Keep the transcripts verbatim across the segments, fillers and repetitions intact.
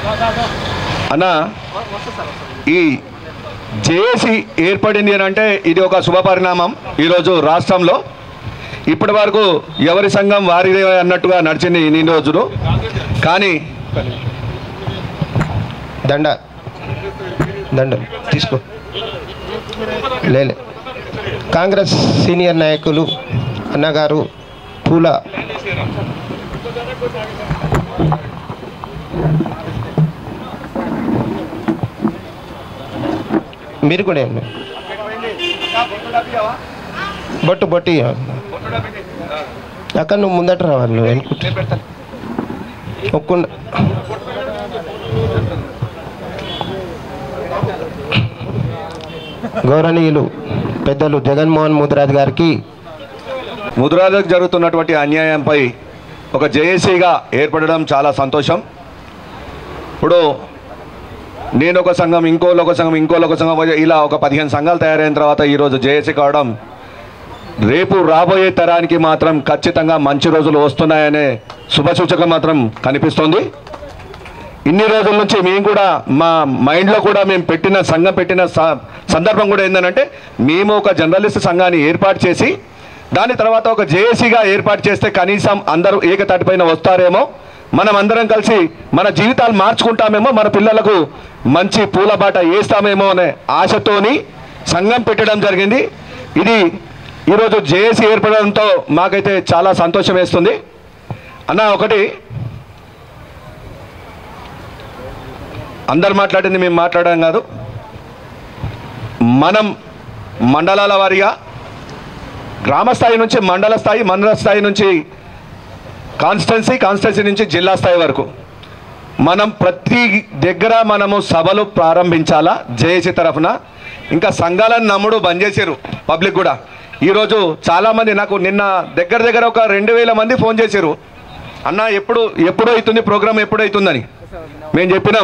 అన్న ఈ జేఏసీ ఏర్పడింది అని అంటే ఇది ఒక శుభ పరిణామం. ఈరోజు రాష్ట్రంలో ఇప్పటి వరకు ఎవరి సంఘం వారిదే అన్నట్టుగా నడిచింది ఇన్ని రోజులు. కానీ దండ దండ తీసుకో లేలే కాంగ్రెస్ సీనియర్ నాయకులు అన్నగారు పూల మీరు కూడా ఏమి బొట్టు బొట్టి అక్కడ నువ్వు ముందట రావాలి నువ్వు అనుకుంటా ఒక్క గౌరవనీయులు పెద్దలు జగన్మోహన్ ముదిరాజ్ గారికి ముదిరాజుకు జరుగుతున్నటువంటి అన్యాయంపై ఒక జేఏసీగా ఏర్పడడం చాలా సంతోషం. ఇప్పుడు నేను ఒక సంఘం, ఇంకోళ్ళు ఒక సంఘం, ఇంకోళ్ళు ఒక సంఘం, ఇలా ఒక పదిహేను సంఘాలు తయారైన తర్వాత ఈరోజు జేఏసీ కావడం రేపు రాబోయే తరానికి మాత్రం ఖచ్చితంగా మంచి రోజులు వస్తున్నాయనే శుభసూచకం మాత్రం కనిపిస్తుంది. ఇన్ని రోజుల నుంచి మేము కూడా మా మైండ్లో కూడా మేము పెట్టిన సంఘం పెట్టిన సందర్భం కూడా ఏంటంటే మేము ఒక జర్నలిస్ట్ సంఘాన్ని ఏర్పాటు చేసి దాని తర్వాత ఒక జేఏసీగా ఏర్పాటు చేస్తే కనీసం అందరూ ఏకతాటిపైన వస్తారేమో, మనం అందరం కలిసి మన జీవితాలు మార్చుకుంటామేమో, మన పిల్లలకు మంచి పూలబాట వేస్తామేమో అనే ఆశతోని సంఘం పెట్టడం జరిగింది. ఇది ఈరోజు జేఏసీ ఏర్పడడంతో మాకైతే చాలా సంతోషం వేస్తుంది. అన్న ఒకటి అందరు మాట్లాడింది మేము మాట్లాడడం కాదు, మనం మండలాల వారీగా గ్రామ స్థాయి నుంచి మండల స్థాయి, మండల స్థాయి నుంచి కాన్స్టిట్యున్సీ, కాన్స్టిట్యున్సీ నుంచి జిల్లా స్థాయి వరకు మనం ప్రతి దగ్గర మనము సభలు ప్రారంభించాలా జేఏసీ తరఫున. ఇంకా సంఘాలను నమ్ముడు బంద్ చేశారు పబ్లిక్ కూడా. ఈరోజు చాలామంది నాకు నిన్న దగ్గర దగ్గర ఒక రెండు వేల మంది ఫోన్ చేశారు, అన్న ఎప్పుడు ఎప్పుడు అవుతుంది ప్రోగ్రాం, ఎప్పుడు అవుతుందని. మేము చెప్పినాం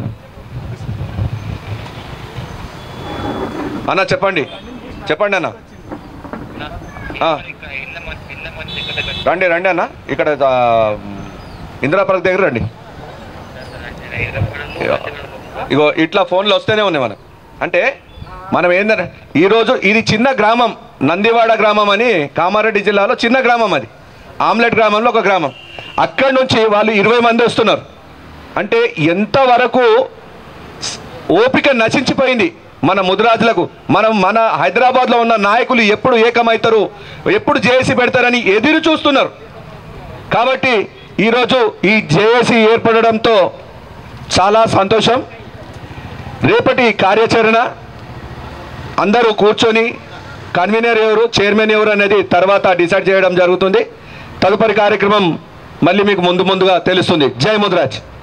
అన్న చెప్పండి చెప్పండి అన్న, రండి రండి అన్న, ఇక్కడ ఇందిరాపార్క్ దగ్గర రండి. ఇగో ఇట్లా ఫోన్లు వస్తూనే ఉన్నాయి మనకు. అంటే మనం ఏంటంటే ఈరోజు ఇది చిన్న గ్రామం, నందివాడ గ్రామం అని కామారెడ్డి జిల్లాలో చిన్న గ్రామం, అది ఆమ్లెట్ గ్రామంలో ఒక గ్రామం. అక్కడి నుంచి వాళ్ళు ఇరవై మంది వస్తున్నారు. అంటే ఎంతవరకు ఓపిక నశించిపోయింది మన ముదిరాజులకు. మనం మన హైదరాబాద్లో ఉన్న నాయకులు ఎప్పుడు ఏకమవుతారు, ఎప్పుడు జేఏసీ పెడతారని ఎదురు చూస్తున్నారు. కాబట్టి ఈరోజు ఈ జేఏసీ ఏర్పడడంతో చాలా సంతోషం. రేపటి కార్యాచరణ అందరూ కూర్చొని కన్వీనర్ ఎవరు, చైర్మన్ ఎవరు అనేది తర్వాత డిసైడ్ చేయడం జరుగుతుంది. తదుపరి కార్యక్రమం మళ్ళీ మీకు ముందు ముందుగా తెలుస్తుంది. జై ముదిరాజ్.